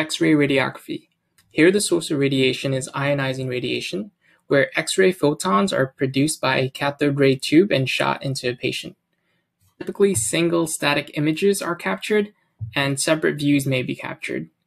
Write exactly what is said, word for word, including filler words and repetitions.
X-ray radiography. Here the source of radiation is ionizing radiation, where X-ray photons are produced by a cathode ray tube and shot into a patient. Typically, single static images are captured, and separate views may be captured.